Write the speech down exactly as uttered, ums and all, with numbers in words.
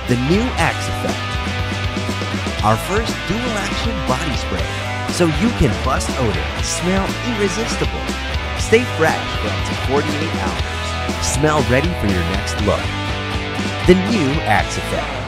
The new Axe Effect. Our first dual-action body spray, so you can bust odor and smell irresistible. Stay fresh for up to forty-eight hours. Smell ready for your next look. The new Axe Effect.